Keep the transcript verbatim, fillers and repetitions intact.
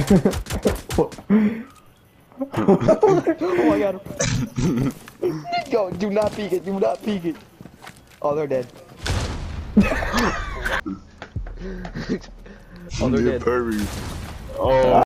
Oh my god. Yo, do not peek it, do not peek it. Oh, they're dead. Oh, they're dead. Oh.